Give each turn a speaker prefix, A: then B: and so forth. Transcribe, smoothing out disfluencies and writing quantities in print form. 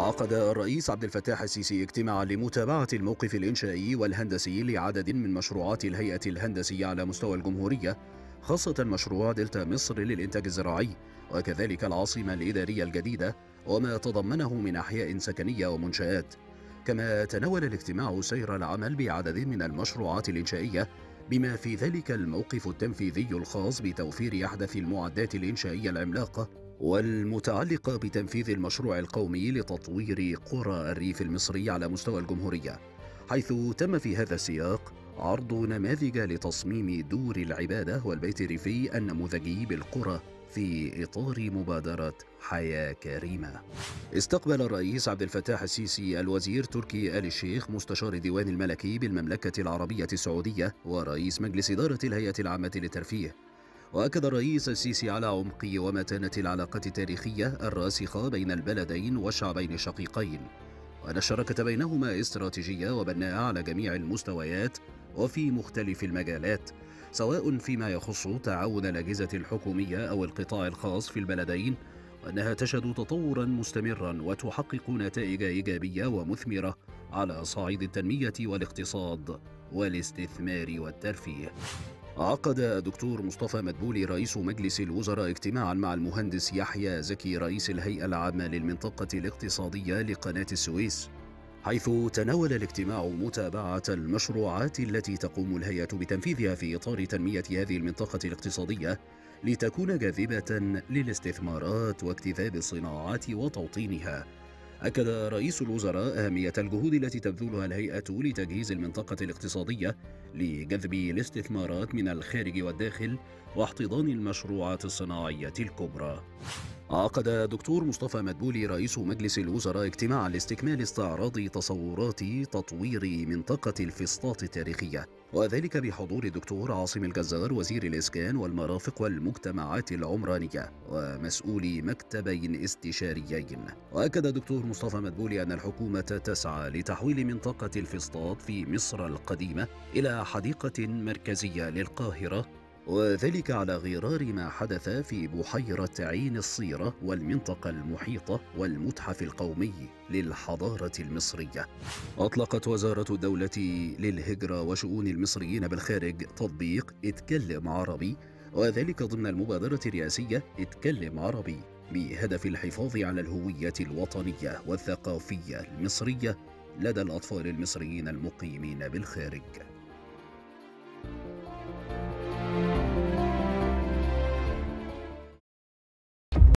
A: عقد الرئيس عبد الفتاح السيسي اجتماعا لمتابعة الموقف الإنشائي والهندسي لعدد من مشروعات الهيئة الهندسية على مستوى الجمهورية، خاصة مشروع دلتا مصر للإنتاج الزراعي، وكذلك العاصمة الإدارية الجديدة وما تضمنه من أحياء سكنية ومنشآت. كما تناول الاجتماع سير العمل بعدد من المشروعات الإنشائية، بما في ذلك الموقف التنفيذي الخاص بتوفير أحدث المعدات الإنشائية العملاقة والمتعلقة بتنفيذ المشروع القومي لتطوير قرى الريف المصري على مستوى الجمهورية، حيث تم في هذا السياق عرض نماذج لتصميم دور العبادة والبيت الريفي النموذجي بالقرى في إطار مبادرة حياة كريمة. استقبل الرئيس عبد الفتاح السيسي الوزير تركي آل الشيخ مستشار الديوان الملكي بالمملكة العربية السعودية ورئيس مجلس إدارة الهيئة العامة للترفيه. وأكد الرئيس السيسي على عمق ومتانة العلاقة التاريخية الراسخة بين البلدين والشعبين الشقيقين، وأن الشراكة بينهما استراتيجية وبناءة على جميع المستويات وفي مختلف المجالات، سواء فيما يخص تعاون الأجهزة الحكومية أو القطاع الخاص في البلدين، وأنها تشهد تطورا مستمرا وتحقق نتائج إيجابية ومثمرة على صعيد التنمية والاقتصاد والاستثمار والترفيه. عقد الدكتور مصطفى مدبولي رئيس مجلس الوزراء اجتماعا مع المهندس يحيى زكي رئيس الهيئة العامة للمنطقة الاقتصادية لقناة السويس، حيث تناول الاجتماع متابعة المشروعات التي تقوم الهيئة بتنفيذها في إطار تنمية هذه المنطقة الاقتصادية لتكون جاذبة للاستثمارات واجتذاب الصناعات وتوطينها. أكد رئيس الوزراء أهمية الجهود التي تبذلها الهيئة لتجهيز المنطقة الاقتصادية لجذب الاستثمارات من الخارج والداخل واحتضان المشروعات الصناعية الكبرى. عقد الدكتور مصطفى مدبولي رئيس مجلس الوزراء اجتماعا لاستكمال استعراض تصورات تطوير منطقة الفسطاط التاريخية، وذلك بحضور الدكتور عاصم الجزار وزير الإسكان والمرافق والمجتمعات العمرانية ومسؤولي مكتبين استشاريين. وأكد الدكتور مصطفى مدبولي أن الحكومة تسعى لتحويل منطقة الفسطاط في مصر القديمة إلى حديقة مركزية للقاهرة، وذلك على غرار ما حدث في بحيرة عين الصيرة والمنطقة المحيطة والمتحف القومي للحضارة المصرية. أطلقت وزارة الدولة للهجرة وشؤون المصريين بالخارج تطبيق اتكلم عربي، وذلك ضمن المبادرة الرئاسية اتكلم عربي، بهدف الحفاظ على الهوية الوطنية والثقافية المصرية لدى الأطفال المصريين المقيمين بالخارج.